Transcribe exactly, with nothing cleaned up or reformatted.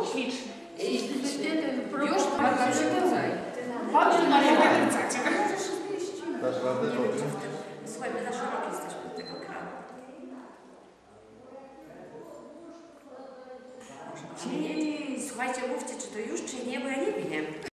Śliczny. Już pan się tutaj. Chodź na rękawicach. Dasz radę, chodź. Słuchaj, my za szeroko jesteśmy do tego kranu. Słuchajcie, mówcie, czy to już, czy nie, bo ja nie wiem.